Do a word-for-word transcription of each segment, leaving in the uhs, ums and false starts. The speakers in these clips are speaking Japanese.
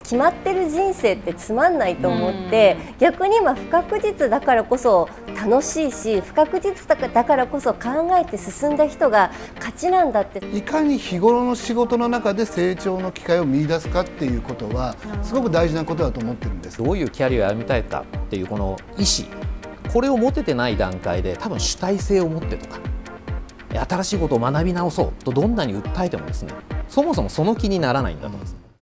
決まってる人生ってつまんないと思って、逆に今不確実だからこそ楽しいし、不確実だからこそ考えて進んだ人が勝ちなんだって。 いかに日頃の仕事の中で成長の機会を見出すかっていうことはすごく大事なことだと思ってるんです。 どういうキャリアを歩みたいかっていうこの意思、これを持ててない段階で多分主体性を持ってとか新しいことを学び直そうとどんなに訴えてもですね、そもそもその気にならないんだと思うんです。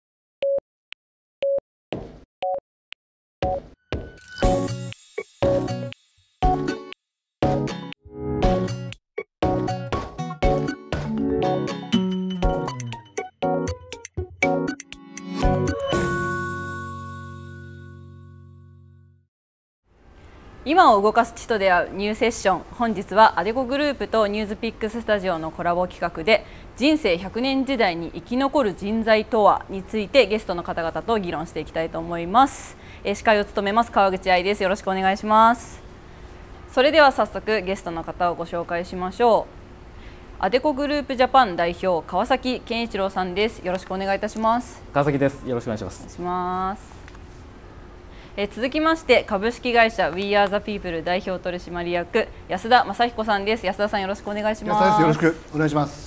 今を動かす地と出会うニューセッション、本日はアデコグループとニュースピックススタジオのコラボ企画で人生ひゃくねん時代に生き残る人材とはについてゲストの方々と議論していきたいと思います。えー、司会を務めます川口愛です。よろしくお願いします。それでは早速ゲストの方をご紹介しましょう。アデコグループジャパン代表川崎健一郎さんです。よろしくお願いいたします。 川崎です。よろしくお願いします。 お願いします。え続きまして株式会社 We Are the People 代表取締役安田正彦さんです。安田さん、よろしくお願いします。 よろしくお願いします。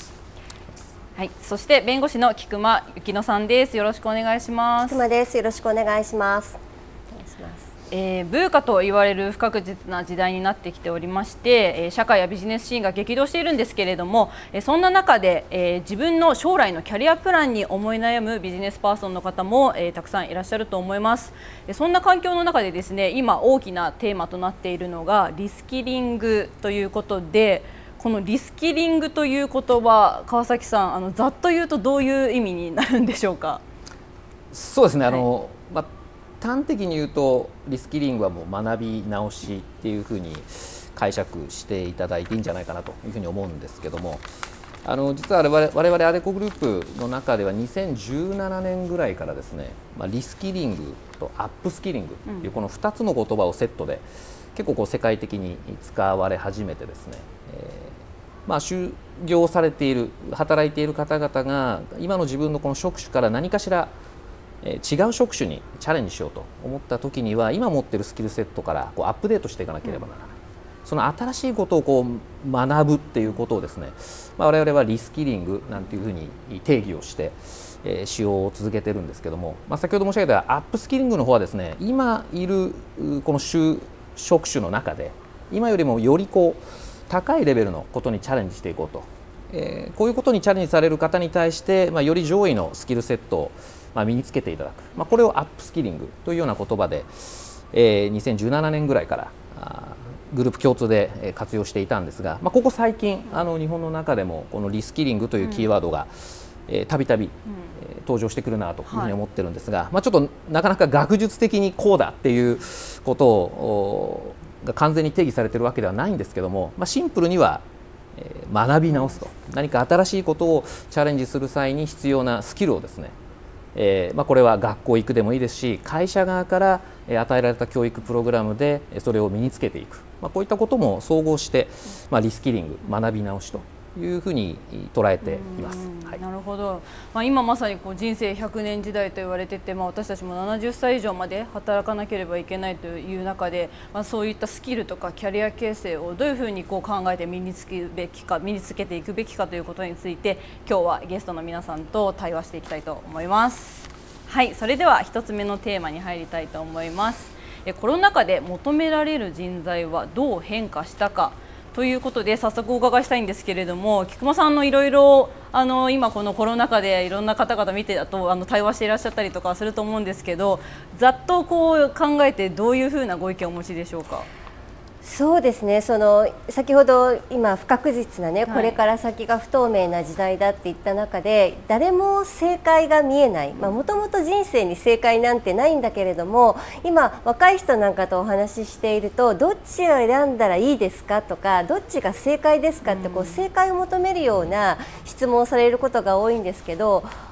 はい、そして弁護士の菊間幸乃さんです。よろしくお願いします。 菊間です。よろしくお願いします。お願いします。 えー、ブーカと言われる不確実な時代になってきておりまして、えー、社会やビジネスシーンが激動しているんですけれども、えー、そんな中で、えー、自分の将来のキャリアプランに思い悩むビジネスパーソンの方も、えー、たくさんいらっしゃると思います。えー、そんな環境の中でですね、今大きなテーマとなっているのがリスキリングということで、このリスキリングという言葉、川崎さん、あのざっと言うとどういう意味になるんでしょうか。 そうですね、あの、はいまあ端的に言うとリスキリングはもう学び直しっていうふうに解釈していただいていいんじゃないかなというふうに思うんですけども、あの実は我々アデコグループの中ではにせんじゅうななねんぐらいからですね、まあ、リスキリングとアップスキリングというこのふたつの言葉をセットで結構こう世界的に使われ始めてですね、えーまあ、就業されている働いている方々が今の自分のこの職種から何かしら違う職種にチャレンジしようと思った時には今持っているスキルセットからこうアップデートしていかなければならない、うん、その新しいことをこう学ぶっていうことをですね、まあ、我々はリスキリングなんていうふうに定義をして、えー、使用を続けてるんですけども、まあ、先ほど申し上げたアップスキリングの方はですね、今いるこの職種の中で今よりもよりこう高いレベルのことにチャレンジしていこうと、えー、こういうことにチャレンジされる方に対して、まあ、より上位のスキルセットをまあ身につけていただく、まあ、これをアップスキリングというような言葉で、えー、にせんじゅうななねんぐらいからあグループ共通で活用していたんですが、まあ、ここ最近あの日本の中でもこのリスキリングというキーワードがたびたび登場してくるなというふうに思ってるんですが、はいまあ、ちょっとなかなか学術的にこうだっていうことをが完全に定義されているわけではないんですけども、まあ、シンプルには学び直すと、何か新しいことをチャレンジする際に必要なスキルをですね、えーまあ、これは学校行くでもいいですし、会社側から与えられた教育プログラムでそれを身につけていく、まあ、こういったことも総合して、まあ、リスキリング、学び直しというふうに捉えています。はい、 なるほど、まあ、今まさにこう人生ひゃくねん時代と言われてて、まあ、私たちもななじゅっさい以上まで働かなければいけないという中で、まあ、そういったスキルとかキャリア形成をどういうふうにこう考えて身につけるべきか身につけていくべきかということについて今日はゲストの皆さんと対話していきたいと思います。はい、それではひとつめのテーマに入りたいと思います。コロナ禍で求められる人材はどう変化したかということで早速お伺いしたいんですけれども、菊間さんのいろいろあの今このコロナ禍でいろんな方々見てあとあの対話していらっしゃったりとかすると思うんですけど、ざっとこう考えてどういうふうなご意見をお持ちでしょうか。 そうですね、その先ほど今不確実なね、はい、これから先が不透明な時代だって言った中で誰も正解が見えない、もともと人生に正解なんてないんだけれども、今若い人なんかとお話ししているとどっちを選んだらいいですかとかどっちが正解ですかってこう正解を求めるような質問をされることが多いんですけど、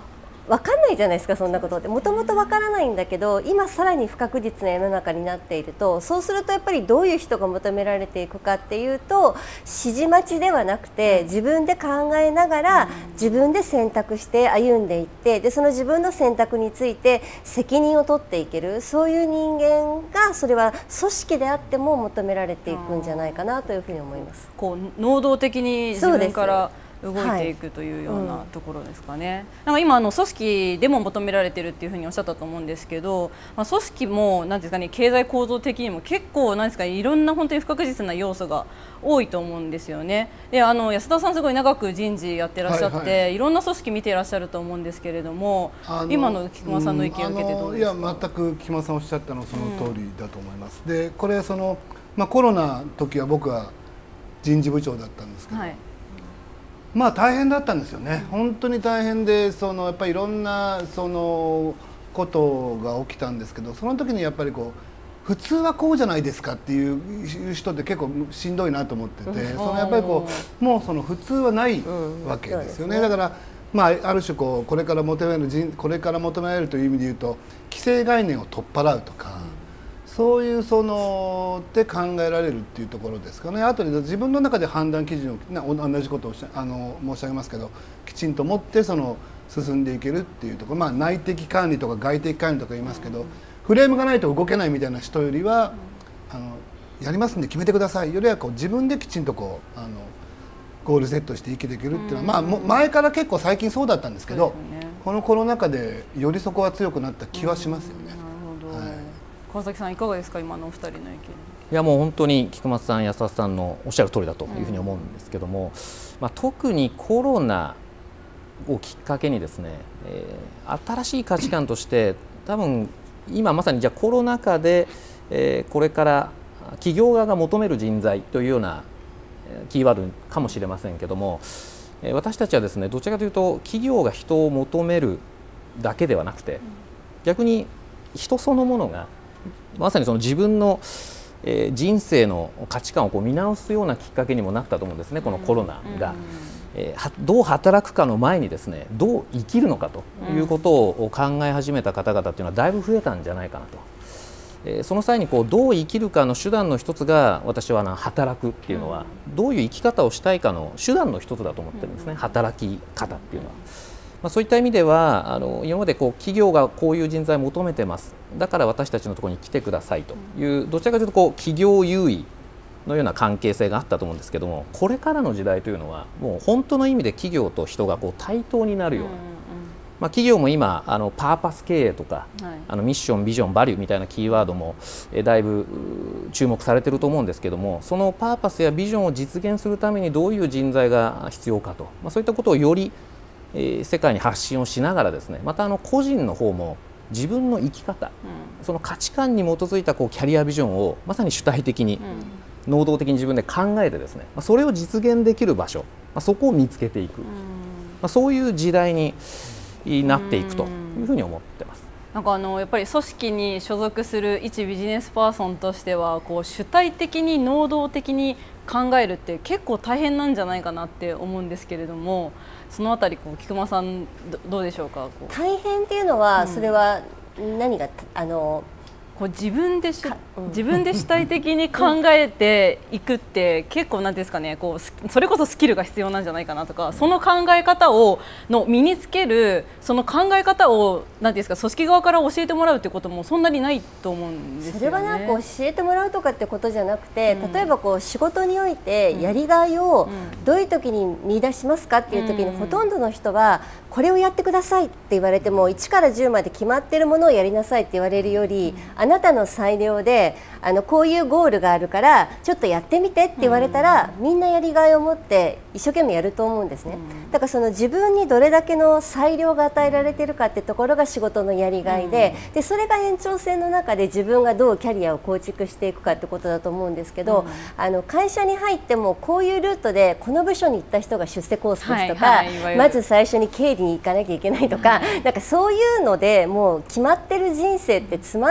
分かんないじゃないですか、そんなことってもともと分からないんだけど、今さらに不確実な世の中になっていると、そうするとやっぱりどういう人が求められていくかっていうと、指示待ちではなくて自分で考えながら自分で選択して歩んでいって、でその自分の選択について責任を取っていける、そういう人間がそれは組織であっても求められていくんじゃないかなというふうに思います。 こう能動的に自分から動いていくというようなところですかね。はい、うん、なんか今あの組織でも求められているっていうふうにおっしゃったと思うんですけど、まあ、組織もなんですかね、経済構造的にも結構なんですかね、いろんな本当に不確実な要素が多いと思うんですよね。で、あの安田さんすごい長く人事やってらっしゃって、はいはい、いろんな組織見ていらっしゃると思うんですけれども、今の菊間さんの意見を受けてどうですか。 うん、いや全く菊間さんおっしゃったのはその通りだと思います。うん、でこれその、まあ、コロナの時は僕は人事部長だったんですけど、はい、まあ大変だったんですよね。本当に大変で、そのやっぱりいろんなそのことが起きたんですけど、その時にやっぱりこう普通はこうじゃないですかっていう人って結構しんどいなと思ってて、うん、そのやっぱりこうもうその普通はないわけですよね。うん、だからまあある種こうこれから求められる人これから求められるという意味で言うと、既成概念を取っ払うとか。そういうそので考えられるっていうところですかね。あとで自分の中で判断基準を同じことをあの申し上げますけど、きちんと持ってその進んでいけるっていうところ、まあ、内的管理とか外的管理とか言いますけど、フレームがないと動けないみたいな人よりは、あのやりますんで決めてくださいよりはこう自分できちんとこうあのゴールセットして生きていけるっていうのは、まあ、前から結構最近そうだったんですけど、このコロナ禍でよりそこは強くなった気はしますよね。 川崎さんいかがですか、今のお二人の意見。いやもう本当に菊松さん、安田さんのおっしゃる通りだというふうに思うんですけども、うん、まあ、特にコロナをきっかけにですね、えー、新しい価値観として多分今まさにじゃあコロナ禍で、えー、これから企業側が求める人材というようなキーワードかもしれませんけども、えー、私たちはですねどちらかというと企業が人を求めるだけではなくて、逆に人そのものがまさにその自分の、えー、人生の価値観をこう見直すようなきっかけにもなったと思うんですね、このコロナが。えー、どう働くかの前にですね、どう生きるのかということを考え始めた方々というのはだいぶ増えたんじゃないかなと。えー、その際にこうどう生きるかの手段の一つが、私はな働くっていうのはどういう生き方をしたいかの手段の一つだと思ってるんですね、働き方っていうのは。まあ、そういった意味ではあの今までこう企業がこういう人材を求めてます、だから私たちのところに来てくださいという、どちらかというとこう企業優位のような関係性があったと思うんですけども、これからの時代というのはもう本当の意味で企業と人がこう対等になるような、まあ、企業も今あのパーパス経営とか、はい、あのミッションビジョンバリューみたいなキーワードもえだいぶ注目されていると思うんですけども、そのパーパスやビジョンを実現するためにどういう人材が必要かと、まあ、そういったことをよりえ世界に発信をしながらですね、またあの個人の方も自分の生き方、うん、その価値観に基づいたこうキャリアビジョンをまさに主体的に、うん、能動的に自分で考えてですね、まあ、それを実現できる場所、まあ、そこを見つけていく、うん、まあ、そういう時代になっていくというふうに思ってます。 なんかあのやっぱり組織に所属する一ビジネスパーソンとしてはこう主体的に能動的に考えるって結構大変なんじゃないかなって思うんですけれども、そのあたりこう菊間さん ど, どうでしょうか。こう大変っていうのは、うん、それは何があのこう自分でし、うん、自分で主体的に考えていくって結構なんですかね、こうそれこそスキルが必要なんじゃないかなとか、その考え方をの身につけるその考え方をなんですか、組織側から教えてもらうってこともそんなにないと思うんですよね。 それはなんか教えてもらうとかってことじゃなくて、うん、例えばこう仕事においてやりがいをどういう時に見出しますかっていう時に、うん、ほとんどの人はこれをやってくださいって言われてもいちからじゅうまで決まっているものをやりなさいって言われるより、うん、あなたの裁量であのこういうゴールがあるからちょっとやってみてって言われたら、うん、みんなやりがいを持って一生懸命やると思うんですね、うん、だからその自分にどれだけの裁量が与えられているかってところが仕事のやりがいで、うん、でそれが延長線の中で自分がどうキャリアを構築していくかってことだと思うんですけど、うん、あの会社に入ってもこういうルートでこの部署に行った人が出世コースですとか、はいはい、まず最初に経理に行かなきゃいけないとか、うん、なんかそういうのでもう決まってる人生ってつまんないと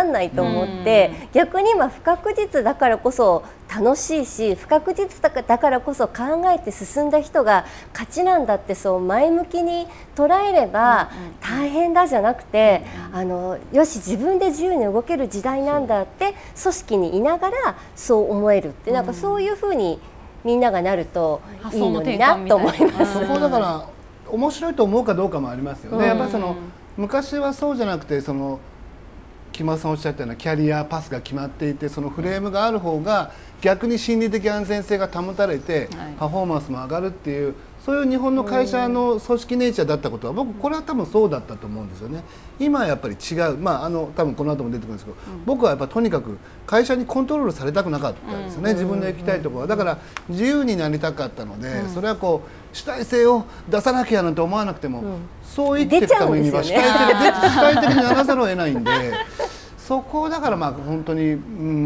と思って、逆に今不確実だからこそ楽しいし、不確実だからこそ考えて進んだ人が勝ちなんだって、そう前向きに捉えれば大変だじゃなくて、あのよし自分で自由に動ける時代なんだって組織にいながらそう思えるって、なんかそういうふうにみんながなるといいのになと思います。 そこだから面白いと思うかどうかもありますよね。やっぱその昔はそうじゃなくて、その木村さんおっしゃったようなキャリアパスが決まっていて、そのフレームがある方が逆に心理的安全性が保たれてパフォーマンスも上がるっていう、そういう日本の会社の組織ネイチャーだったことは、僕これは多分そうだったと思うんですよね。今はやっぱり違う、まああの多分この後も出てくるんですけど、僕はやっぱとにかく会社にコントロールされたくなかったんですよね。自分で行きたいところはだから自由になりたかったので、それはこう主体性を出さなきゃなんて思わなくても、そう生きていくためには主体的、主体的にならざるを得ないんで。そこをだからまあ本当に、うん、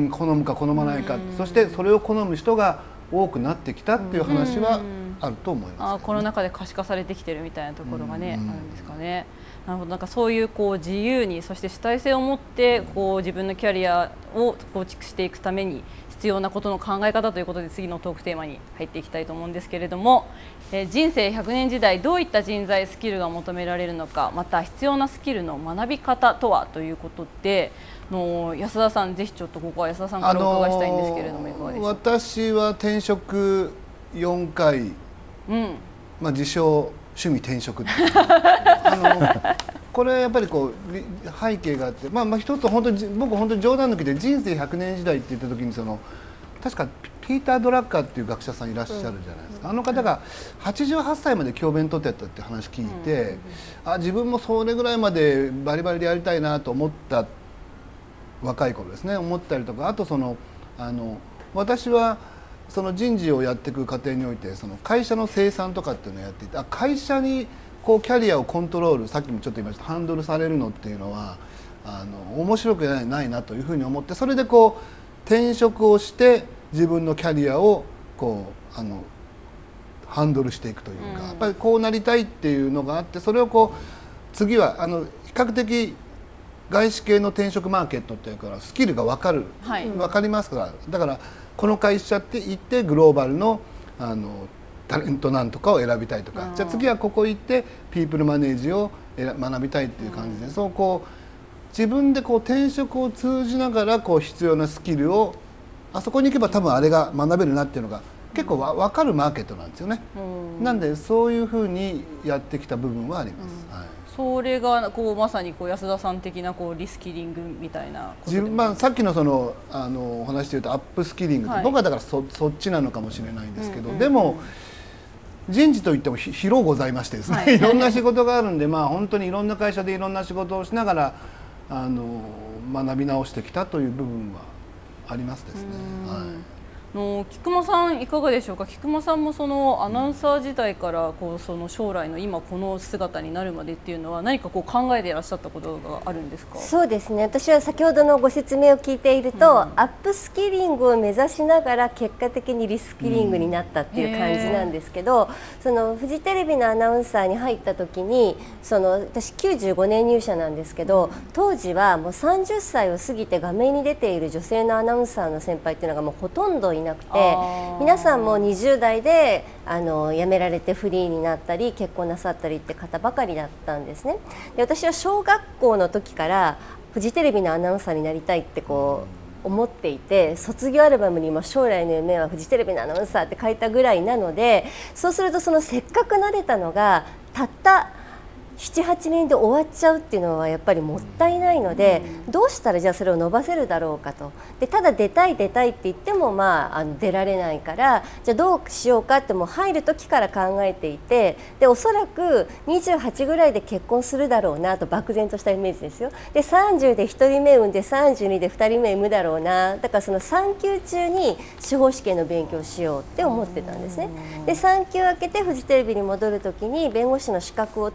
好むか好まないか、そしてそれを好む人が多くなってきたっていう話はあると思います、ね、 あコロナ禍で可視化されてきてるみたいなところがね、あるんですかね。なるほど、なんかそういうこう自由に、そして主体性を持ってこう自分のキャリアを構築していくために必要なことの考え方ということで、次のトークテーマに入っていきたいと思うんですけれども、えー、人生ひゃくねん時代どういった人材スキルが求められるのか、また必要なスキルの学び方とはということで、の安田さん、ぜひちょっとここは安田さんからお伺いしたいんですけれども、いかがでしょうか。 私は転職よんかい、うん、まあ自称趣味転職ってあのこれやっぱりこう背景があって、まあ、まあ一つ本当に僕本当に冗談抜きで人生ひゃくねん時代って言った時に、その確かピーター・ドラッカーっていう学者さんいらっしゃるじゃないですか。あの方がはちじゅうはっさいまで教鞭取ってたって話聞いて、あ自分もそれぐらいまでバリバリでやりたいなと思った若い頃ですね、思ったりとか、あとそのあの私はその人事をやっていく過程において、その会社の生産とかっていうのをやっていて、あ会社にこうキャリアをコントロール、さっきもちょっと言いましたハンドルされるのっていうのはあの面白くないなというふうに思って、それでこう転職をして自分のキャリアをこうあのハンドルしていくというか、やっぱりこうなりたいっていうのがあって、それをこう次はあの比較的外資系の転職マーケットっていうからスキルが分かる、はい、分かりますから、だからこの会社って行ってグローバルのあのタレントなんとかを選びたいとか、じゃあ次はここ行ってピープルマネージを学びたいっていう感じで、そうこう自分でこう転職を通じながらこう必要なスキルをあそこに行けば多分あれが学べるなっていうのが結構わ分かるマーケットなんですよね。なんでそういうふうにやってきた部分はあります。はい、 それがこうまさにこう安田さん的なこうリスキリングみたいなことでも、 まあ、さっきのそのあのお話で言うとアップスキリング、はい、僕はだから そ, そっちなのかもしれないんですけど、うんうんうん、でも人事といっても広ございましてですね、はい、いろんな仕事があるんで、まあ、本当にいろんな会社でいろんな仕事をしながらあの学び直してきたという部分はありますですね。はいの菊間さんいかがでしょうか。菊間さんもそのアナウンサー時代からこうその将来の今この姿になるまでっていうのは何かこう考えていらっしゃったことがあるんですか。 そうですね、私は先ほどのご説明を聞いていると、うん、アップスキリングを目指しながら結果的にリスキリングになったっていう感じなんですけど、うん、そのフジテレビのアナウンサーに入った時にその私きゅうじゅうごねん入社なんですけど、当時はもうさんじゅっさいを過ぎて画面に出ている女性のアナウンサーの先輩っていうのがもうほとんどいなくて、皆さんもにじゅう代であの辞められてフリーになったり結婚なさったりって方ばかりだったんですね。で私は小学校の時からフジテレビのアナウンサーになりたいってこう思っていて、卒業アルバムにも将来の夢はフジテレビのアナウンサーって書いたぐらいなので、そうするとそのせっかくなれたのがたったななはちねんで終わっちゃうっていうのはやっぱりもったいないので、どうしたらじゃあそれを伸ばせるだろうかと。でただ出たい出たいって言っても、まあ、あの出られないから、じゃあどうしようかってもう入る時から考えていて、でおそらくにじゅうはちぐらいで結婚するだろうなと漠然としたイメージですよ。でさんじゅうでひとりめ産んでさんじゅうにでふたりめ産むだろうな、だからその産休中に司法試験の勉強をしようって思ってたんですね。で産休明けてフジテレビに戻る時に弁護士の資格を取って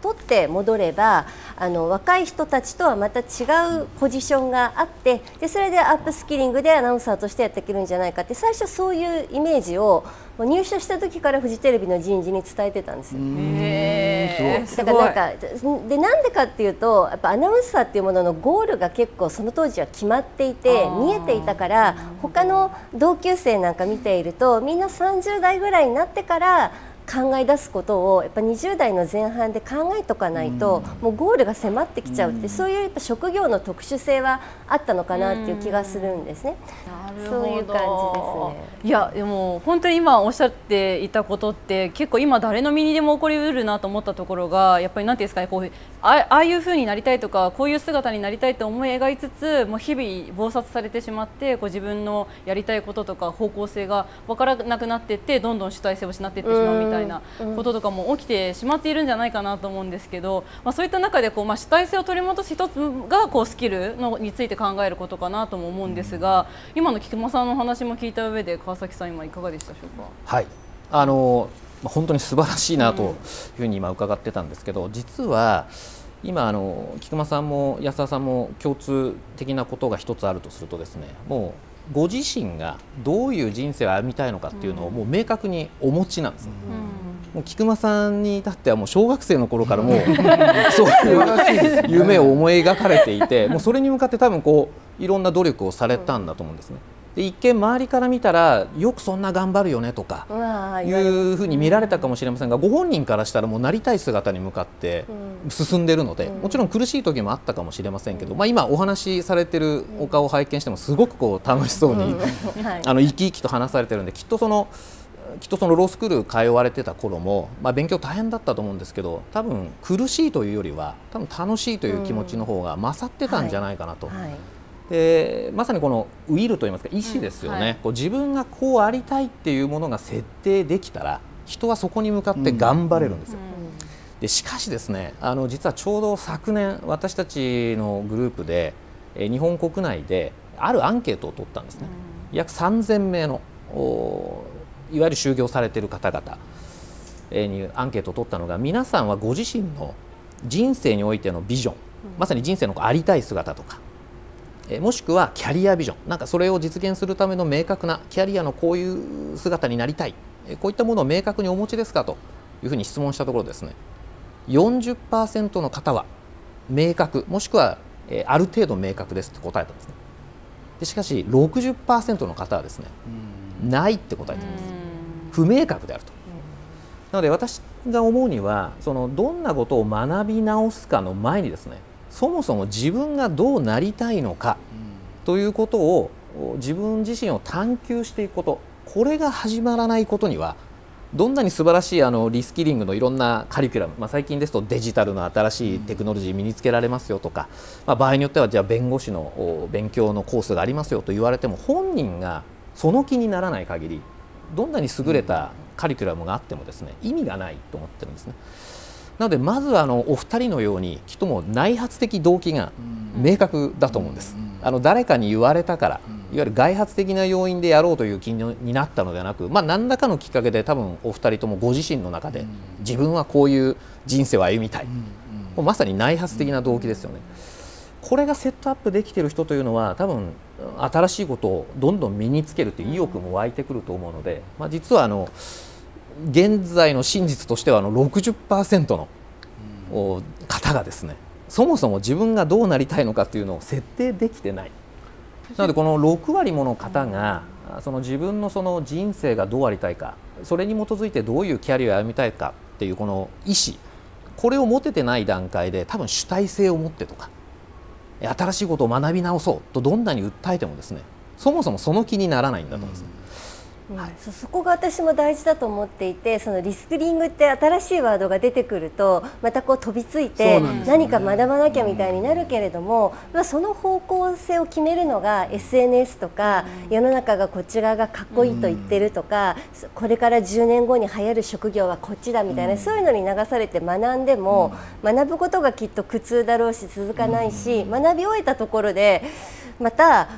戻ればあの若い人たちとはまた違うポジションがあって、でそれでアップスキリングでアナウンサーとしてやっていけるんじゃないかって、最初そういうイメージを入社した時からフジテレビの人事に伝えてたんですよ。 へー、 だからなんかでなんでかっていうと、やっぱアナウンサーっていうもののゴールが結構その当時は決まっていて見えていたから、他の同級生なんか見ているとみんなさんじゅう代ぐらいになってから考え出すことをやっぱにじゅう代の前半で考えとかないと、もうゴールが迫ってきちゃうって、そういうやっぱ職業の特殊性はあったのかなっていう気がするんですね。 なるほど、 そういう感じですね。 いやでも本当に今おっしゃっていたことって結構今誰の身にでも起こりうるなと思ったところが、やっぱりなんていうんですかね、こうああいう風になりたいとかこういう姿になりたいと思い描いつつ、もう日々忙殺されてしまって、こう自分のやりたいこととか方向性が分からなくなっていって、どんどん主体性を失っていってしまうみたいなこととかも起きてしまっているんじゃないかなと思うんですけど、まあ、そういった中でこう、まあ、主体性を取り戻す一つがこうスキルのについて考えることかなとも思うんですが、今の菊間さんの話も聞いた上で川崎さん今いかがでしたでしょうか。 はい、あの本当に素晴らしいなというふうに今伺ってたんですけど、実は今あの菊間さんも安田さんも共通的なことが一つあるとするとですね、もうご自身がどういう人生を歩みたいのかっていうのをもう明確にお持ちなんです、うん、もう菊間さんに至ってはもう小学生の頃からもうそういう夢を思い描かれていて、もうそれに向かって多分こういろんな努力をされたんだと思うんですね。で一見周りから見たらよくそんな頑張るよねとかいうふうに見られたかもしれませんが、ご本人からしたらもうなりたい姿に向かって進んでいるので、もちろん苦しい時もあったかもしれませんけど、まあ今お話しされてるお顔を拝見してもすごくこう楽しそうにあの生き生きと話されてるんで、きっとそのきっとそのロースクール通われてた頃も、まあ、勉強大変だったと思うんですけど、多分苦しいというよりは多分楽しいという気持ちの方が勝ってたんじゃないかなと。はいはい、でまさにこのウィルといいますか意思ですよね、うんはい、こう自分がこうありたいっていうものが設定できたら人はそこに向かって頑張れるんですよ。うんうん、でしかしですね、あの実はちょうど昨年私たちのグループでえ日本国内であるアンケートを取ったんですね。うん、約さんぜんめいのいわゆる就業されている方々にアンケートを取ったのが、皆さんはご自身の人生においてのビジョン、まさに人生のありたい姿とか、もしくはキャリアビジョン、なんかそれを実現するための明確なキャリアのこういう姿になりたい、こういったものを明確にお持ちですかというふうに質問したところですね、よんじゅっパーセントの方は明確、もしくはある程度明確ですと答えたんですね。でしかし ろくじゅっパーセント の方はですね、ないって答えています。不明確であると。なので私が思うには、そのどんなことを学び直すかの前にですね、そもそも自分がどうなりたいのかということを自分自身を探求していくこと、これが始まらないことには、どんなに素晴らしいあのリスキリングのいろんなカリキュラム、まあ、最近ですとデジタルの新しいテクノロジー身につけられますよとか、まあ、場合によってはじゃあ弁護士の勉強のコースがありますよと言われても、本人がその気にならない限りどんなに優れたカリキュラムがあってもですね、意味がないと思ってるんですね。なのでまずはあのお二人のようにきっともう内発的動機が明確だと思うんです。あの誰かに言われたから、いわゆる外発的な要因でやろうという気になったのではなく、まあ、何らかのきっかけで多分お二人ともご自身の中で自分はこういう人生を歩みたい、もうまさに内発的な動機ですよね。これがセットアップできている人というのは多分新しいことをどんどん身につけるという意欲も湧いてくると思うので、まあ、実はあの現在の真実としてはあの ろくじゅっパーセント の方がですね、そもそも自分がどうなりたいのかというのを設定できてない。なのでこのろくわりもの方がその自分のその人生がどうありたいか、それに基づいてどういうキャリアを歩みたいかっていうこの意思、これを持ててない段階で多分主体性を持ってとか新しいことを学び直そうとどんなに訴えてもですね、そもそもその気にならないんだと思うんですね。 うんはい、そ, そこが私も大事だと思っていて、そのリスキリングって新しいワードが出てくるとまたこう飛びついて何か学ばなきゃみたいになるけれども、うん、その方向性を決めるのが エスエヌエス とか、うん、世の中がこっち側がかっこいいと言ってるとか、うん、これからじゅうねんごに流行る職業はこっちだみたいな、うん、そういうのに流されて学んでも、うん、学ぶことがきっと苦痛だろうし続かないし、うん、学び終えたところでまた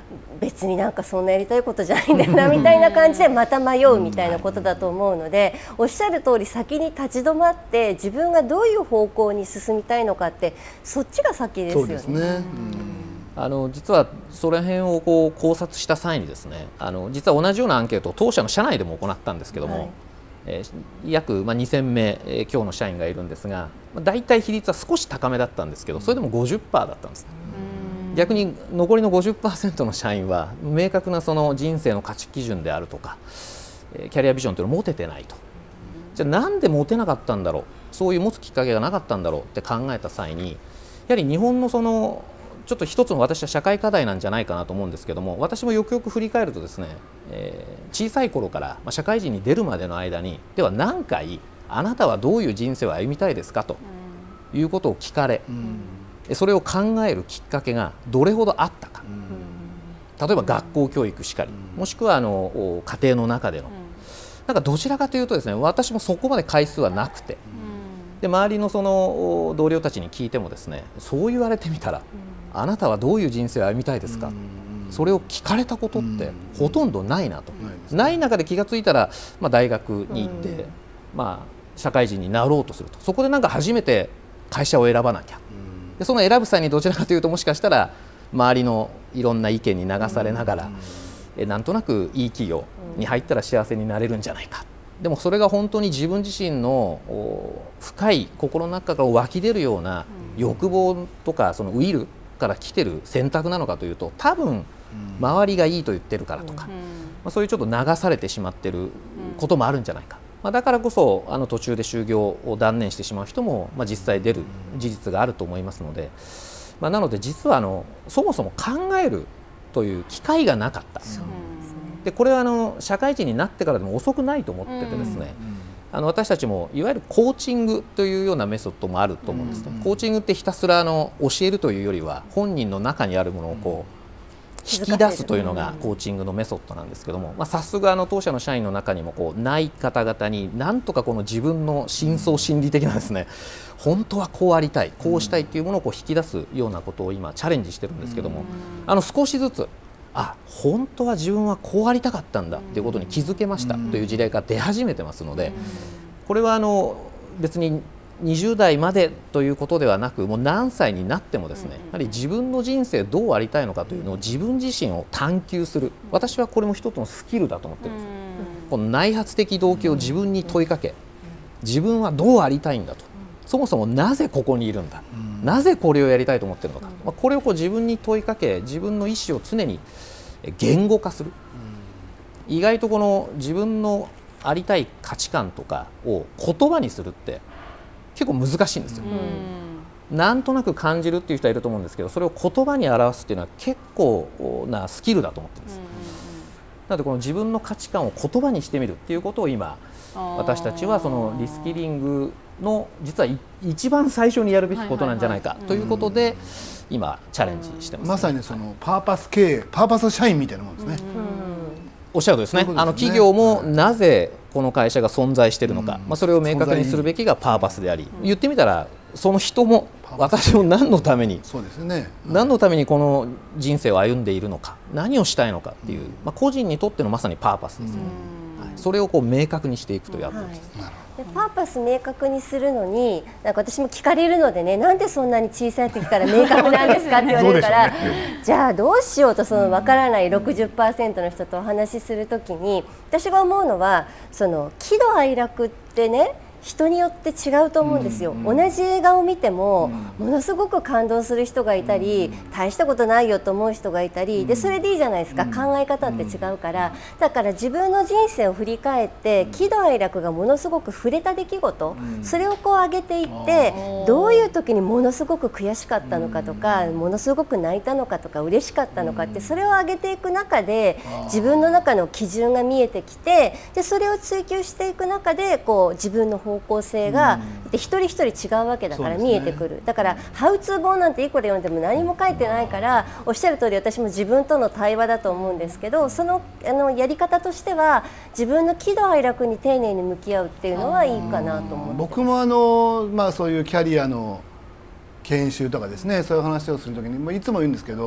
別になんかそんなやりたいことじゃないんだよなみたいな感じでまた迷うみたいなことだと思うので、おっしゃる通り先に立ち止まって自分がどういう方向に進みたいのかってそっちが先ですよね。 そうですね。 あの実はその辺をこう考察した際にですね、あの実は同じようなアンケートを当社の社内でも行ったんですけども、はい、えー、約、まあ、にせんめい、えー、今日の社員がいるんですが、まあ、大体比率は少し高めだったんですけど、それでも ごじゅっパーセント だったんです。逆に残りの ごじゅっパーセント の社員は明確なその人生の価値基準であるとかキャリアビジョンというのを持ててないと。じゃあなんで持てなかったんだろう、そういう持つきっかけがなかったんだろうって考えた際に、やはり日本のそのちょっと一つの私は社会課題なんじゃないかなと思うんですけども、私もよくよく振り返るとですね、えー、小さい頃から、まあ、社会人に出るまでの間にでは何回あなたはどういう人生を歩みたいですかということを聞かれ、うんそれを考えるきっかけがどれほどあったか、例えば学校教育しかり、もしくはあの家庭の中での、なんかどちらかというとですね、私もそこまで回数はなくて、で周りのその同僚たちに聞いてもですね、そう言われてみたら、あなたはどういう人生を歩みたいですか、それを聞かれたことってほとんどないなと、ない中で気がついたら、まあ、大学に行って、まあ、社会人になろうとすると、そこでなんか初めて会社を選ばなきゃ。でその選ぶ際にどちらかというと、もしかしたら周りのいろんな意見に流されながら、えなんとなくいい企業に入ったら幸せになれるんじゃないか、でもそれが本当に自分自身の深い心の中から湧き出るような欲望とか、そのウイルから来てる選択なのかというと、多分周りがいいと言ってるからとか、まあ、そういうちょっと流されてしまってることもあるんじゃないか。まあだからこそあの途中で就業を断念してしまう人も、まあ、実際出る事実があると思いますので、まあ、なので実はあのそもそも考えるという機会がなかった。でこれはあの社会人になってからでも遅くないと思っててですね、あの私たちもいわゆるコーチングというようなメソッドもあると思うんですね。コーチングってひたすらあの教えるというよりは、本人の中にあるものをこう引き出すというのがコーチングのメソッドなんですけども、まあ、早速あの当社の社員の中にもこうない方々になんとかこの自分の深層心理的なですね、本当はこうありたい、こうしたいというものをこう引き出すようなことを今チャレンジしてるんですけども、あの少しずつあ本当は自分はこうありたかったんだということに気づけましたという事例が出始めてますので、これはあの別ににじゅうだいまでということではなく、もう何歳になってもですね、やはり自分の人生どうありたいのかというのを自分自身を探求する、私はこれも一つのスキルだと思ってるんです。この内発的動機を自分に問いかけ、自分はどうありたいんだと、そもそもなぜここにいるんだ、なぜこれをやりたいと思っているのか、まあ、これをこう自分に問いかけ、自分の意思を常に言語化する。意外とこの自分のありたい価値観とかを言葉にするって結構難しいんですよ。なんとなく感じるっていう人はいると思うんですけど、それを言葉に表すっていうのは結構なスキルだと思ってます。なのでこの自分の価値観を言葉にしてみるっていうことを今私たちはそのリスキリングの実は一番最初にやるべきことなんじゃないかということで今チャレンジしてます、ね、 まさにそのパーパス経営、パーパス社員みたいなものですね。 おっしゃるとですね。ですね、あの企業もなぜこの会社が存在しているのか、まあ、それを明確にするべきがパーパスであり、言ってみたらその人も私も何のために、 そうですね、 何のためにこの人生を歩んでいるのか、何をしたいのかっていう、まあ、個人にとってのまさにパーパスですね。はい、それをこう明確にしていくというアプローチです。はい、 でパーパス明確にするのに、なんか私も聞かれるのでね、なんでそんなに小さい時から明確なんですかって言われるから、ね、じゃあどうしようと、その分からない ろくじゅっパーセント の人とお話しするときに、私が思うのは、その喜怒哀楽ってね、人によって違うと思うんですよ。同じ映画を見てもものすごく感動する人がいたり、大したことないよと思う人がいたりで、それでいいじゃないですか。考え方って違うから。だから自分の人生を振り返って喜怒哀楽がものすごく触れた出来事、それをこう上げていって、どういう時にものすごく悔しかったのかとか、ものすごく泣いたのかとか嬉しかったのかって、それを上げていく中で自分の中の基準が見えてきて、でそれを追求していく中でこう自分の方向性が、うん、で一人一人違うわけだから見えてくる。だからハウツー本なんていくら読んでも何も書いてないから、おっしゃる通り私も自分との対話だと思うんですけど、そのあのやり方としては自分の喜怒哀楽に丁寧に向き合うっていうのはいいかなと思って。 僕もあの、まあ、そういうキャリアの研修とかですね、そういう話をするときにもいつも言うんですけど、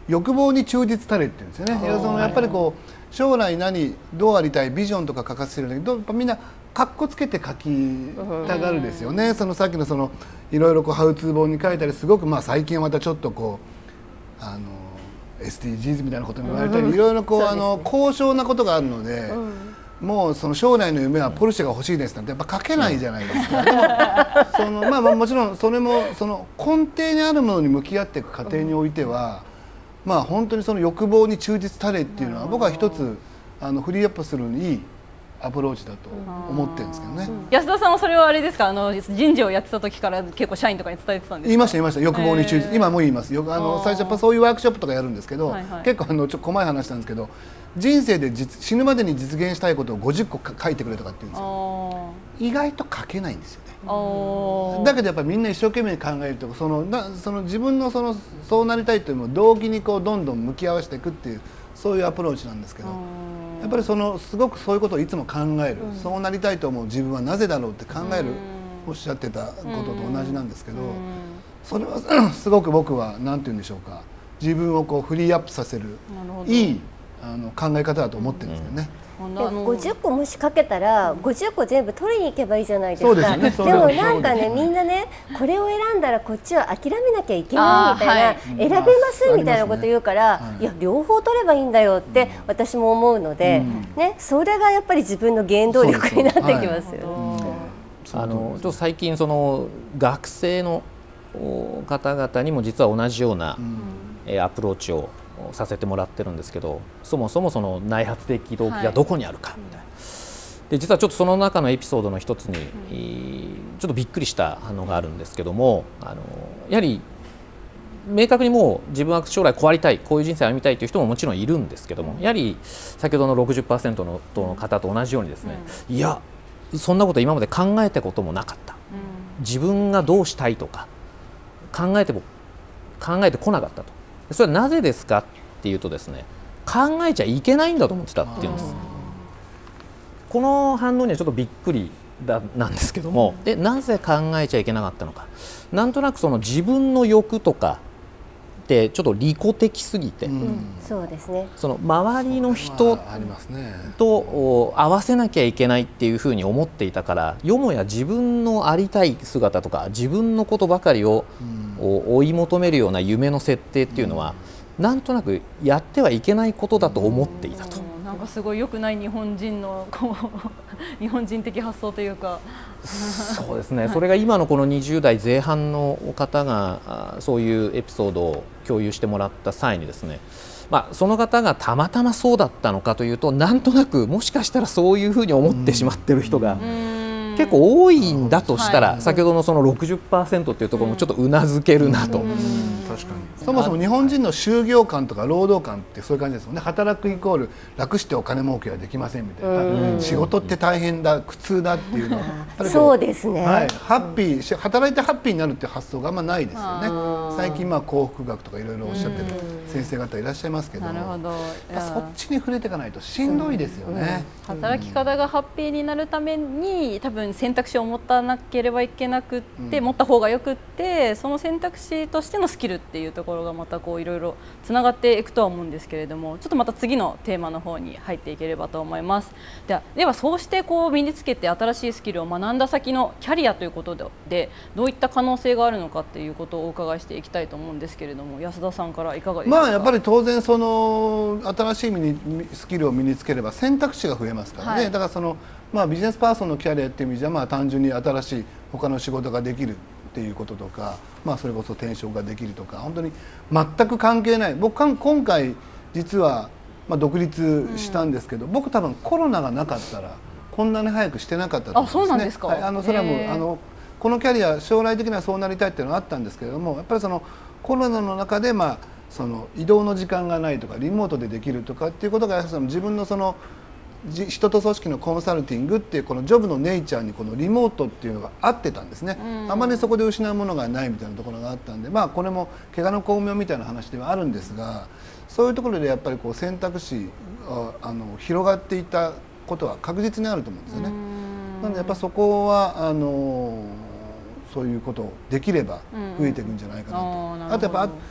欲望に忠実たれって言うんですよね。そのやっぱりこう将来何どうありたいビジョンとか書かせてるんだけど、やっぱみんなかっこつけて書きたがるですよね。そのさっきのそのいろいろこうハウツー本に書いたり、すごくまあ最近はまたちょっとこうあの エスディージーズ みたいなことも言われたり、いろいろこうあの高尚なことがあるので、もうその将来の夢はポルシェが欲しいですなんてやっぱ書けないじゃないですか。でもそのまあまあもちろんそれもその根底にあるものに向き合っていく過程においては、まあ本当にその欲望に忠実たれっていうのは僕は一つあのフリーアップするのにいいアプローチだと思ってるんですけどね。 安田さんはそれはあれですか、あの人事をやってた時から結構社員とかに伝えてたんですか？ 言いました言いました。欲望に忠実、えー、今も言います。よくあの最初やっぱそういうワークショップとかやるんですけど、はいはい、結構あのちょっと細い話なんですけど、人生で実死ぬまでに実現したいことをごじゅっこ書いてくれとかって言うんですよ。意外と書けないんですよね。だけどやっぱりみんな一生懸命考えると、そのなその自分のそのそうなりたいというのを動機にこうどんどん向き合わせていくっていう、そういうアプローチなんですけど、やっぱりそのすごくそういうことをいつも考える、うん、そうなりたいと思う自分はなぜだろうって考える、うん、おっしゃってたことと同じなんですけど、うん、それはすごく僕は何て言うんでしょうか、自分をこうフリーアップさせるいいあの考え方だと思ってるんですよね。 ごじゅっこもしかけたらごじゅっこ全部取りに行けばいいじゃないですか。で, ね、でもなんかね、みんなねこれを選んだらこっちは諦めなきゃいけないみたいな、はい、選べますみたいなこと言うから、ね、はい、いや両方取ればいいんだよって私も思うので、うん、ね、それがやっぱり自分の原動力になってきますよ。 あのちょっと最近その学生の方々にも実は同じような、うん、アプローチをさせてもらってるんですけど、そもそもその内発的動機がどこにあるかみたいな、はい、で実はちょっとその中のエピソードの一つに、うん、ちょっとびっくりしたのがあるんですけども、あのやはり明確にもう自分は将来こうありたい、こういう人生を歩みたいという人ももちろんいるんですけども、やはり先ほどの ろくじゅっパーセント の, の方と同じようにですね、うん、いやそんなこと今まで考えたこともなかった、うん、自分がどうしたいとか考えても考えてこなかったと。それはなぜですかっていうとですね、考えちゃいけないんだと思ってたっていうんです。この反応にはちょっとびっくりだなんですけども、でなぜ考えちゃいけなかったのか、なんとなくその自分の欲とかってちょっと利己的すぎて、うん、 そうですね、 その周りの人と合わせなきゃいけないっていうふうに思っていたから、よもや自分のありたい姿とか自分のことばかりを追い求めるような夢の設定っていうのは、うん、なんとなくやってはいけないことだと思っていたと。 なんかすごい良くない日本人のこう日本人的発想というかそうですね、それが今のこのにじゅう代前半の方がそういうエピソードを共有してもらった際にですね、まあ、その方がたまたまそうだったのかというと、なんとなくもしかしたらそういうふうに思ってしまっている人が結構多いんだとしたら、先ほどのその ろくじゅっパーセント というところもちょっとうなずけるなと。 確かにそもそも日本人の就業観とか労働観ってそういう感じですもんね。働くイコール楽してお金儲けはできませんみたいな、仕事って大変だ苦痛だっていうのはそうですね、 はい、ハッピー働いてハッピーになるっていう発想があんまないですよね。最近まあ幸福学とかいろいろおっしゃってる先生方いらっしゃいますけど、 なるほど、 そっちに触れていかないとしんどいですよね。 働き方がハッピーになるために多分選択肢を持たなければいけなくって、うん、持った方がよくって、その選択肢としてのスキルっていうところがまたこういろいろつながっていくとは思うんですけれども、ちょっとまた次のテーマの方に入っていければと思います。では、ではそうしてこう身につけて新しいスキルを学んだ先のキャリアということでどういった可能性があるのかっていうことをお伺いしていきたいと思うんですけれども、安田さんからいかがですか？ まあやっぱり当然その新しいスキルを身につければ選択肢が増えますからね、はい、だからそのまあビジネスパーソンのキャリアっていう意味じゃ、まあ単純に新しい他の仕事ができるっていうこととか、まあそれこそ転職ができるとか、本当に全く関係ない。僕今回実はまあ独立したんですけど、うん、僕多分コロナがなかったらこんなに早くしてなかったと思うんですね。 あ、そうなんですか。 はい、あのそれはもうあのこのキャリア将来的にはそうなりたいっていうのはあったんですけれども、やっぱりそのコロナの中でまあその移動の時間がないとかリモートでできるとかっていうことがその自分のその人と組織のコンサルティングっていうこのジョブのネイチャーにこのリモートっていうのが合ってたんですね。あまりそこで失うものがないみたいなところがあったんで、まあこれも怪我の巧妙みたいな話ではあるんですが、そういうところでやっぱりこう選択肢があの広がっていたことは確実にあると思うんですよね。なのでやっぱそこはあのそういうことをできれば増えていくんじゃないかなと。あとやっぱ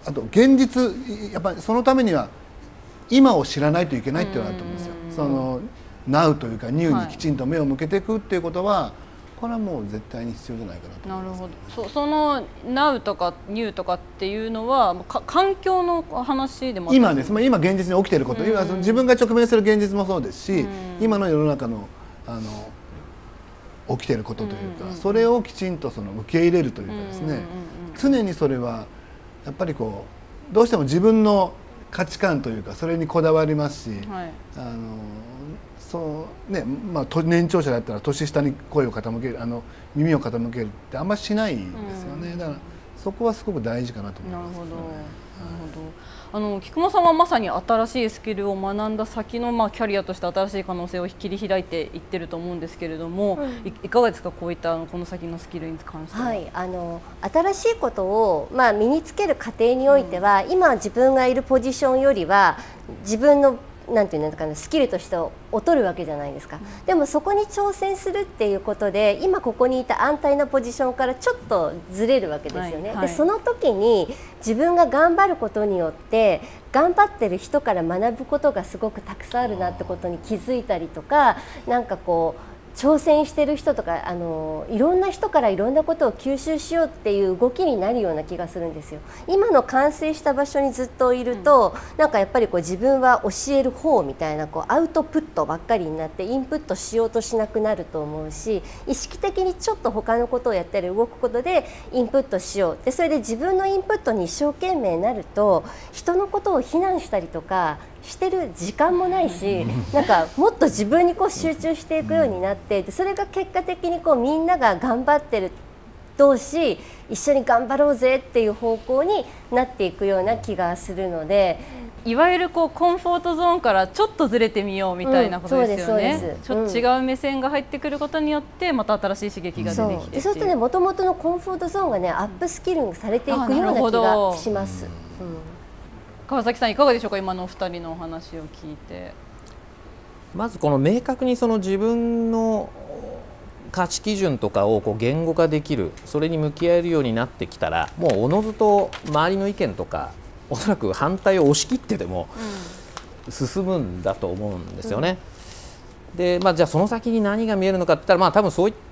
あと現実やっぱりそのためには今を知らないといけないっていうのがあると思うんですよ。その ナウ というかニューにきちんと目を向けていくっていうことは、はい、これはもう絶対に必要じゃないかなと思います。 なるほど。そ, その ナウ とか ニュー とかっていうのはか環境の話でもあ今です、まあ、今現実に起きていること、今その自分が直面する現実もそうですし、今の世の中のあの起きていることというか、それをきちんとその受け入れるというかですね、常にそれはやっぱりこうどうしても自分の価値観というかそれにこだわりますし、はい、あのそうね、まあ、年長者だったら年下に声を傾ける、あの耳を傾けるってあんまりしないんですよね。だからそこはすごく大事かなと思います。なるほど、なるほど。あの菊間さんはまさに新しいスキルを学んだ先の、まあ、キャリアとして新しい可能性を切り開いていってると思うんですけれども、うん、い, いかがですか、こういったこの先のスキルに関しては。 はい、あの新しいことを、まあ、身につける過程においては、うん、今自分がいるポジションよりは自分のなんていうんですかね、スキルとして劣るわけじゃないですか、うん、でもそこに挑戦するっていうことで今ここにいた安泰なポジションからちょっとずれるわけですよね、はいはい、でその時に自分が頑張ることによって頑張ってる人から学ぶことがすごくたくさんあるなってことに気づいたりとか、なんかこう挑戦してる人とか、あのいろんな人からいろんなことを吸収しようっていう動きになるような気がするんですよ。今の完成した場所にずっといると、うん、なんかやっぱりこう自分は教える方みたいなこうアウトプットばっかりになってインプットしようとしなくなると思うし、意識的にちょっと他のことをやったり動くことでインプットしようで、それで自分のインプットに一生懸命になると人のことを非難したりとかしてる時間もないし、なんかもっと自分にこう集中していくようになって、それが結果的にこうみんなが頑張ってる同士一緒に頑張ろうぜっていう方向になっていくような気がするので、 いわゆるこうコンフォートゾーンからちょっとずれてみようみたいなことですよね。ちょっと違う目線が入ってくることによってまた新しい刺激が出てきて、 そうするとね、もともとのコンフォートゾーンがねアップスキルされていくような気がします。 川崎さんいかがでしょうか、今のお二人のお話を聞いて。 まずこの明確にその自分の価値基準とかをこう言語化できる、それに向き合えるようになってきたら、もうおのずと周りの意見とかおそらく反対を押し切ってでも進むんだと思うんですよね。うん、で、まあ、じゃあその先に何が見えるのかって言ったら、まあ、多分そういって、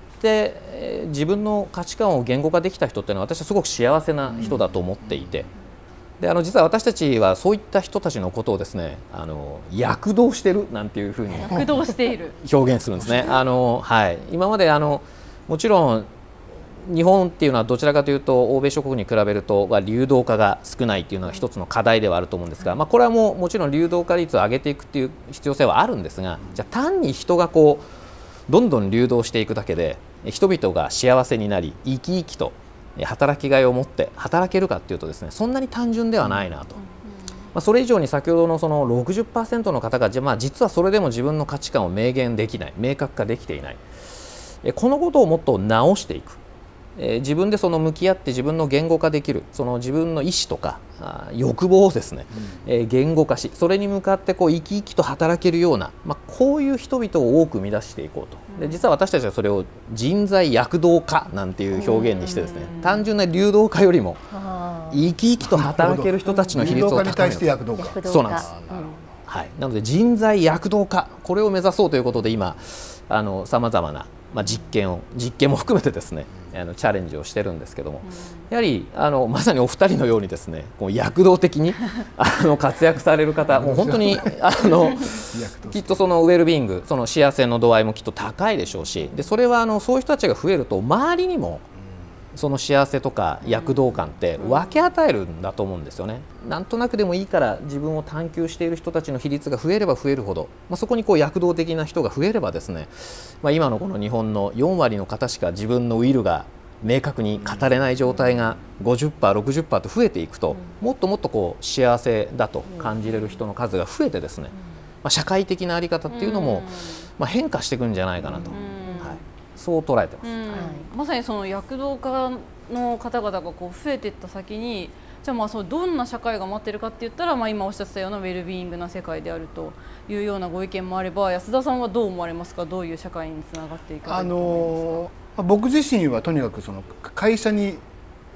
えー、自分の価値観を言語化できた人っていうのは私はすごく幸せな人だと思っていて。であの実は私たちはそういった人たちのことをですね、あの躍動してるなんていうふうに躍動している表現するんですね。あの、はい、今まであのもちろん日本っていうのはどちらかというと欧米諸国に比べると流動化が少ないっていうのが一つの課題ではあると思うんですが、まあ、これはもうもちろん流動化率を上げていくっていう必要性はあるんですが、じゃあ単に人がこうどんどん流動していくだけで人々が幸せになり生き生きと働きがいを持って働けるかというとですね、そんなに単純ではないなと、まあ、それ以上に先ほどのその ろくじゅっパーセント の方が、まあ、実はそれでも自分の価値観を明言できない、明確化できていない、このことをもっと直していく、えー、自分でその向き合って自分の言語化できる、その自分の意思とかあ欲望をですね、うん、えー、言語化し、それに向かってこう生き生きと働けるような、まあ、こういう人々を多く生み出していこうと。で実は私たちはそれを人材躍動化なんていう表現にしてですね、単純な流動化よりも生き生きと働ける人たちの比率を高める。流動化に対して躍動化。そうなんです。はい。なので人材躍動化、これを目指そうということで今あのさまざまな、まあ、実験を実験も含めてですね、あのチャレンジをしてるんですけども、やはりあのまさにお二人のようにですね、こう躍動的にあの活躍される方、もう本当にあのきっとそのウェルビーイング、その幸せの度合いもきっと高いでしょうし、でそれはあのそういう人たちが増えると周りにもその幸せとか躍動感って分け与えるんだと思うんですよね。なんとなくでもいいから自分を探求している人たちの比率が増えれば増えるほど、まあ、そこにこう躍動的な人が増えればですね、まあ、今のこの日本のよんわりの方しか自分のウィルが明確に語れない状態が ごじゅっパーセント、ろくじゅっパーセント と増えていくと、もっともっとこう幸せだと感じれる人の数が増えてですね、まあ、社会的な在り方っていうのもまあ変化していくんじゃないかなと、はい、そう捉えてます。はい、 まさにその躍動家の方々がこう増えていった先に、じゃあまあそうどんな社会が待っているかって言ったら、まあ今おっしゃってたようなウェルビーイングな世界であるというようなご意見もあれば、安田さんはどう思われますか。どういう社会につながっていくかと思いますか。 あの僕自身はとにかくその会社に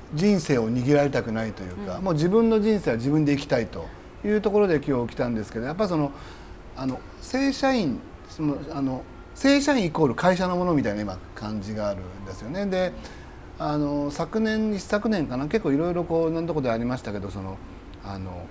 人生を握られたくないというか、うん、もう自分の人生は自分で生きたいというところで今日来たんですけど、やっぱりそのあの正社員そのあの正社員イコール会社のものみたいな今感じがあるんですよね。であの昨年一昨年かな、結構いろいろこう何とこでありましたけど、そのあの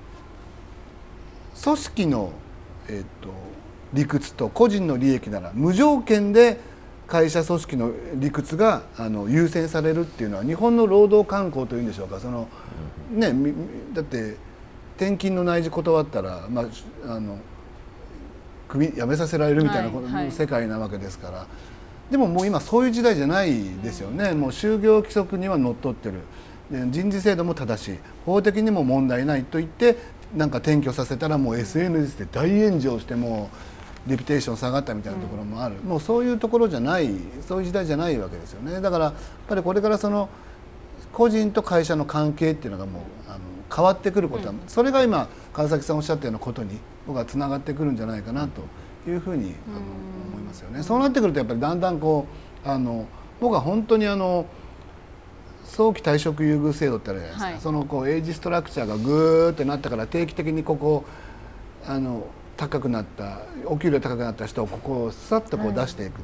組織の、えー、と理屈と個人の利益なら無条件で会社組織の理屈があの優先されるっていうのは日本の労働慣行というんでしょうか。その、ね、だって転勤の内示断ったら、まあ、あの首辞めさせられるみたいな、はいはい、世界なわけですから。でももう今そういう時代じゃないですよね。うん、もう就業規則にはのっとってる、で人事制度も正しい、法的にも問題ないと言ってなんか転居させたらもう エスエヌエス で大炎上してもうレピュテーション下がったみたいなところもある、うん、もうそういうところじゃない、そういう時代じゃないわけですよね。だからやっぱりこれからその個人と会社の関係っていうのがもうあの変わってくることは、うん、それが今川崎さんおっしゃったようなことに僕はつながってくるんじゃないかなというふうにあの思いますよね。そうなってくるとやっぱりだんだんこうあの僕は本当にあの早期退職優遇制度ってあるじゃないですか、はい、そのこうエイジストラクチャーがグーってなったから定期的にここあの高くなったお給料高くなった人をここをさっとこう出していく、はい、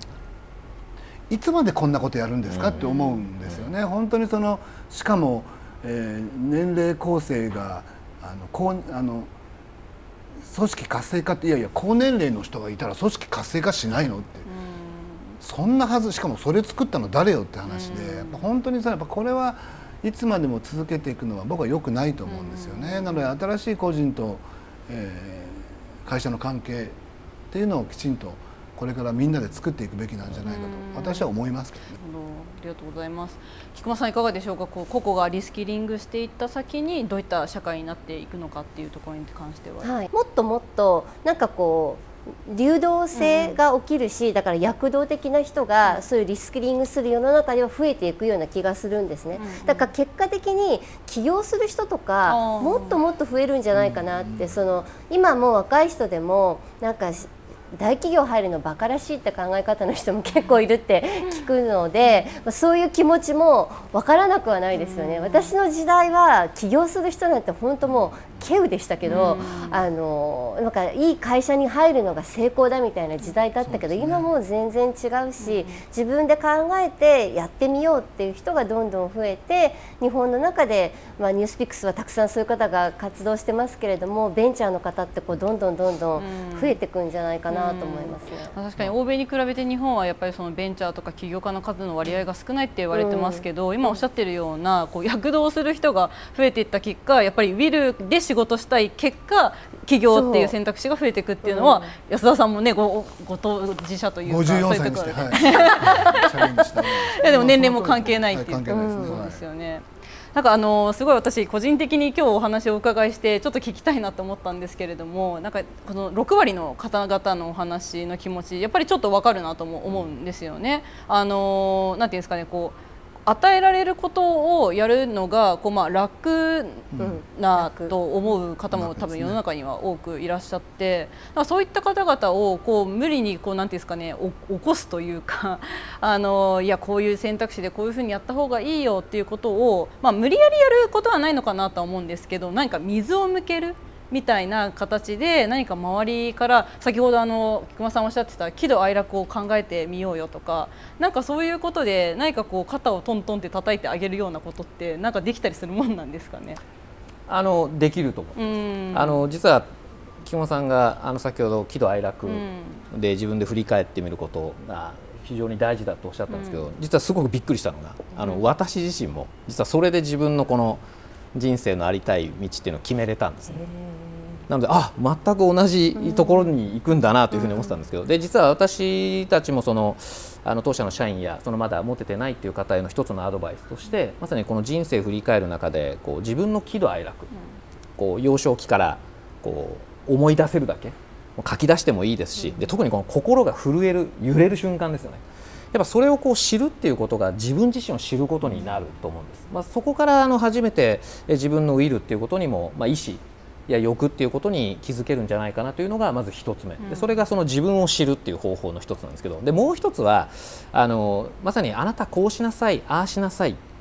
いつまでこんなことやるんですかって思うんですよね。本当にそのしかも、えー、年齢構成があのこうあの組織活性化っていやいや高年齢の人がいたら組織活性化しないのって、そんなはず、しかもそれ作ったの誰よって話で、やっぱ本当にさやっぱこれはいつまでも続けていくのは僕は良くないと思うんですよね。なので新しい個人と、えー、会社の関係っていうのをきちんとこれからみんなで作っていくべきなんじゃないかと私は思いますけどね。 ありがとうございます。菊間さんいかがでしょうか。こう個々がリスキリングしていった先にどういった社会になっていくのかっていうところに関しては、 はい、もっともっとなんかこう流動性が起きるし、だから躍動的な人がそういうリスキリングする世の中では増えていくような気がするんですね。だから結果的に起業する人とかもっともっと増えるんじゃないかなって、その今もう若い人でもなんか大企業入るのバカらしいって考え方の人も結構いるって聞くので、そういう気持ちも分からなくはないですよね。私の時代は起業する人なんて本当もう稀有でしたけど、あのなんかいい会社に入るのが成功だみたいな時代だったけど、ね、今もう全然違うし、自分で考えてやってみようっていう人がどんどん増えて、日本の中で、まあ、ニュースピックスはたくさんそういう方が活動してますけれども、ベンチャーの方ってこうどんどんどんどん増えていくんじゃないかなと思いますね。 確かに欧米に比べて日本はやっぱりそのベンチャーとか起業家の数の割合が少ないって言われてますけど、うん、今おっしゃってるようなこう躍動する人が増えていった結果、やっぱりウィルで仕事したい結果起業っていう選択肢が増えていくっていうのは、うん、安田さんもね ご, ご当事者というかごじゅうよんさいにして、はい、チャレンジした。いやでも年齢も関係ないっていう、そうですよね。なんかあのすごい私個人的に今日お話をお伺いしてちょっと聞きたいなと思ったんですけれども、なんかこのろく割の方々のお話の気持ちやっぱりちょっと分かるなとも思うんですよね。あのなんていうんですかね、こう与えられることをやるのがこう、まあ、楽なと思う方も多分世の中には多くいらっしゃって、だからそういった方々をこう無理にこうなんていうんですかね、起こすというかあのいやこういう選択肢でこういうふうにやった方がいいよっていうことを、まあ、無理やりやることはないのかなとは思うんですけど、何か水を向けるみたいな形で何か周りから先ほどあの菊間さんおっしゃってた喜怒哀楽を考えてみようよとか、なんかそういうことで何かこう肩をトントンって叩いてあげるようなことってなんかできたりするもんなんですかね。 あのできると思います。あの実は菊間さんがあの先ほど喜怒哀楽で自分で振り返ってみることが非常に大事だとおっしゃったんですけど、実はすごくびっくりしたのが、あの私自身も実はそれで自分のこの人生のありたい道っていうのを決めれたんですね。なのであ全く同じところに行くんだなというふうに思ってたんですけど、で実は私たちもそのあの当社の社員やそのまだ持ててないっていう方への一つのアドバイスとして、まさにこの人生を振り返る中でこう自分の喜怒哀楽、こう幼少期からこう思い出せるだけ書き出してもいいですし、で特にこの心が震える揺れる瞬間ですよね。やっぱそれをこう知るっていうことが自分自身を知ることになると思うんです。まあ、そこからあの初めて自分のウィルっていうことにも、まあ、意思や欲っていうことに気づけるんじゃないかなというのがまず一つ目で、それがその自分を知るっていう方法の一つなんですけど、でもう一つはあのまさにあなたこうしなさいああしなさいっ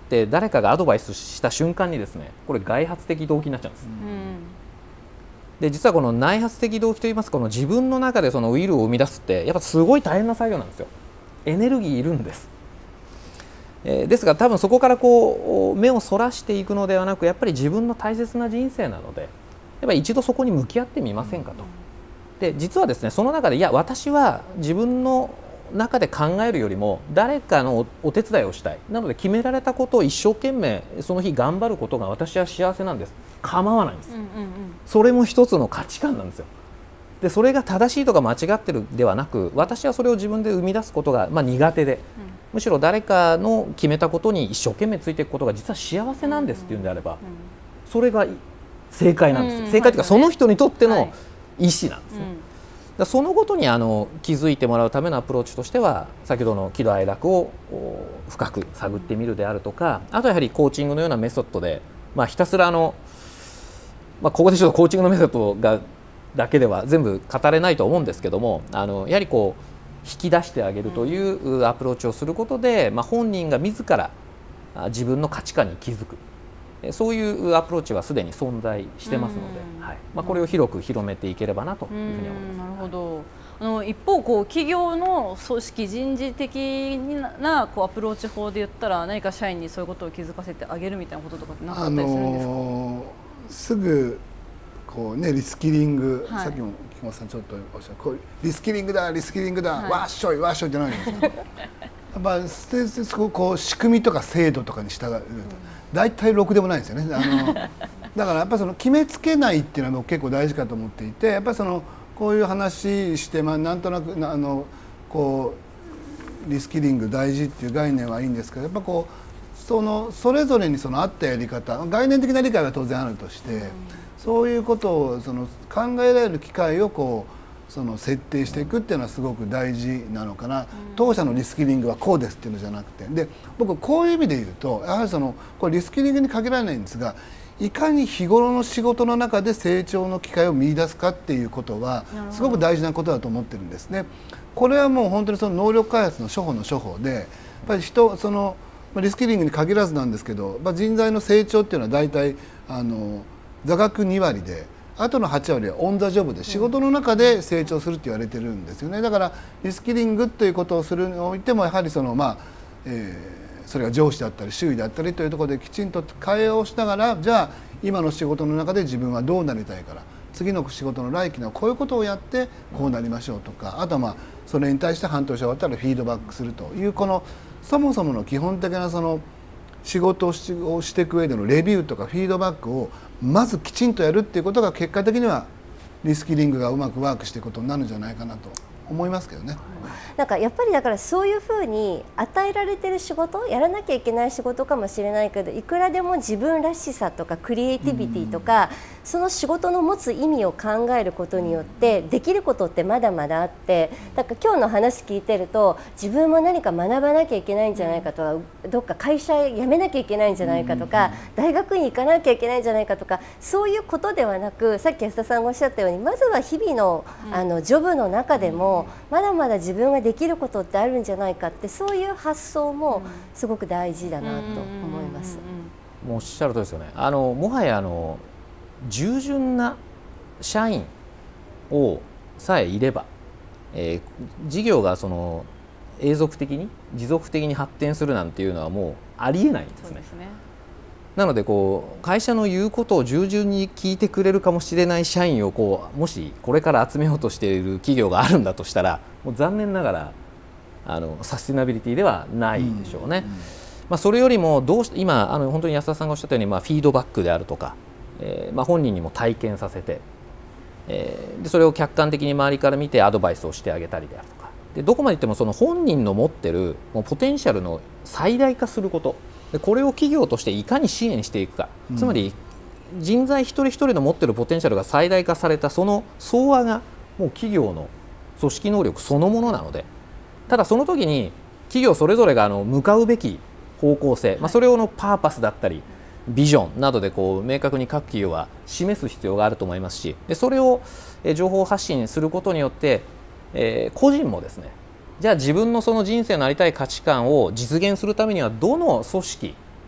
って誰かがアドバイスした瞬間にですね、これ外発的動機になっちゃうんです。うん、で実はこの内発的動機といいますか、この自分の中でそのウィルを生み出すってやっぱすごい大変な作業なんですよ。エネルギーいるんです。えー、ですが多分そこからこう目をそらしていくのではなく、やっぱり自分の大切な人生なので、やっぱり一度そこに向き合ってみませんかと。で実はですね、その中でいや私は自分の中で考えるよりも誰かのお手伝いをしたい、なので決められたことを一生懸命その日頑張ることが私は幸せなんです、構わないんです。うんうんうん、それも一つの価値観なんですよ。でそれが正しいとか間違ってるではなく、私はそれを自分で生み出すことが、まあ、苦手で、うん、むしろ誰かの決めたことに一生懸命ついていくことが実は幸せなんですっていうんであれば、うんうん、それが正解なんです。うん、正解というか、その人にとっての意思なんですね。はい、だそのことにあの気づいてもらうためのアプローチとしては、先ほどの喜怒哀楽を深く探ってみるであるとか、あとはやはりコーチングのようなメソッドで、まあ、ひたすらあの、まあ、ここでちょっとコーチングのメソッドがだけでは全部語れないと思うんですけども、あのやはりこう引き出してあげるというアプローチをすることで、まあ、本人が自ら自分の価値観に気づく、そういうアプローチはすでに存在してますので、はい、まあ、これを広く広めていければなというふうに思います。 なるほど。あの一方こう企業の組織人事的なこうアプローチ法で言ったら、何か社員にそういうことを気づかせてあげるみたいなこととかってなかったりするんですか？あのー、すぐこうね、リスキリング、はい、さっきも木本さんちょっとおっしゃる、こうリスキリングだリスキリングだ、はい、わっしょいわっしょいじゃないんですか。やっぱステージこう仕組みとか制度とかに従うと大体ろくでもないんですよね。あのだからやっぱりその決めつけないっていうのは結構大事かと思っていて、やっぱりそのこういう話して、まあ、なんとなくあのこうリスキリング大事っていう概念はいいんですけど、やっぱこうそのそれぞれにその合ったやり方、概念的な理解は当然あるとして、うん、そういうことをその考えられる機会をこうその設定していくっていうのはすごく大事なのかな、うん、当社のリスキリングはこうですっていうのじゃなくて、で僕こういう意味で言うと、やはりそのこれリスキリングに限らないんですが、いかに日頃の仕事の中で成長の機会を見出すかっていうことはすごく大事なことだと思ってるんですね。これはもう本当にその能力開発の処方の処方で、やっぱり人そのリスキリングに限らずなんですけど、まあ、人材の成長っていうのは大体あの座学に割で、あとのはち割はオン・ザ・ジョブで仕事の中で成長するって言われてるんですよね。だからリスキリングということをするにおいても、やはりそのまあ、えー、それが上司だったり周囲だったりというところできちんと会話をしながら、じゃあ今の仕事の中で自分はどうなりたいから、次の仕事の来期のこういうことをやってこうなりましょうとか、あとはまあそれに対して半年終わったらフィードバックするという、このそもそもの基本的なその仕事をしていく上でのレビューとかフィードバックをまずきちんとやるっていうことが、結果的にはリスキリングがうまくワークしていくことになるんじゃないかなと思いますけどね。 なんかやっぱりだからそういうふうに与えられてる仕事、やらなきゃいけない仕事かもしれないけど、いくらでも自分らしさとかクリエイティビティとか、その仕事の持つ意味を考えることによってできることってまだまだあって、だから今日の話聞いてると、自分も何か学ばなきゃいけないんじゃないかとか、どっか会社辞めなきゃいけないんじゃないかとか、大学に行かなきゃいけないんじゃないかとか、そういうことではなく、さっき安田さんがおっしゃったように、まずは日々のあのジョブの中でもまだまだ自分ができることってあるんじゃないかって、そういう発想もすごく大事だなと思います。 もうおっしゃるとおりですよね。あのもはやあの従順な社員をさえいれば、えー、事業がその永続的に持続的に発展するなんていうのはもうありえないんですね。そうですね。なのでこう会社の言うことを従順に聞いてくれるかもしれない社員をこうもしこれから集めようとしている企業があるんだとしたら、もう残念ながらあのサステナビリティではないでしょうね。うんうん、まあ、それよりもどうして今あの本当に安田さんがおっしゃったように、まあ、フィードバックであるとか、えーまあ、本人にも体験させて、えー、でそれを客観的に周りから見てアドバイスをしてあげたりであるとかで、どこまでいってもその本人の持ってるもうポテンシャルの最大化すること、でこれを企業としていかに支援していくか、うん、つまり人材一人一人の持っているポテンシャルが最大化されたその総和がもう企業の組織能力そのものなので、ただその時に企業それぞれがあの向かうべき方向性、はい、まあ、それをのパーパスだったりビジョンなどでこう明確に各企業は示す必要があると思いますし、でそれを情報発信することによって、えー、個人もですね、じゃあ自分のその人生のありたい価値観を実現するためにはどの組織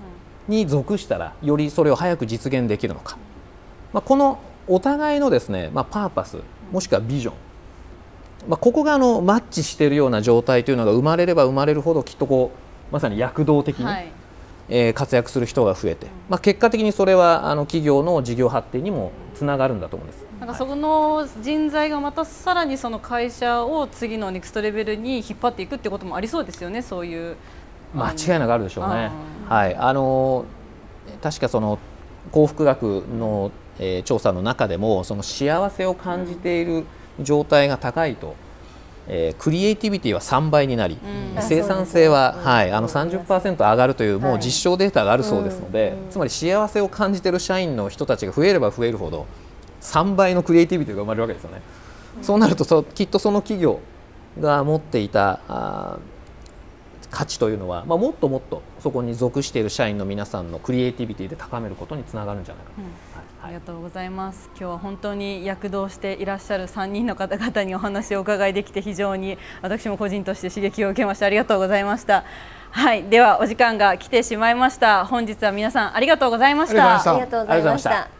に属したらよりそれを早く実現できるのか、まあ、このお互いのですね、まあ、パーパスもしくはビジョン、まあ、ここがあのマッチしているような状態というのが生まれれば生まれるほどきっとこうまさに躍動的に、はい、えー、活躍する人が増えて、まあ、結果的にそれはあの企業の事業発展にもつながるんだと思うんです。 なんかその人材がまたさらにその会社を次のネクストレベルに引っ張っていくってこともありそうですよね。そういう間違いなくあるでしょうね。はい、あの確かその幸福学の、えー、調査の中でもその幸せを感じている状態が高いと、えー、クリエイティビティはさんばいになり、うん、生産性は、はい、あの さんじゅっパーセント 上がるというもう実証データがあるそうですので、つまり幸せを感じている社員の人たちが増えれば増えるほどさんばいのクリエイティビティが生まれるわけですよね。うん、そうなるとそきっとその企業が持っていたあ価値というのは、まあ、もっともっとそこに属している社員の皆さんのクリエイティビティで高めることにつながるんじゃないかと、うん、 はい、ありがとうございます。今日は本当に躍動していらっしゃるさんにんの方々にお話をお伺いできて非常に私も個人として刺激を受けました。ありがとうございました。はい、ではお時間が来てしまいました。本日は皆さんありがとうございました。 ありがとうございました。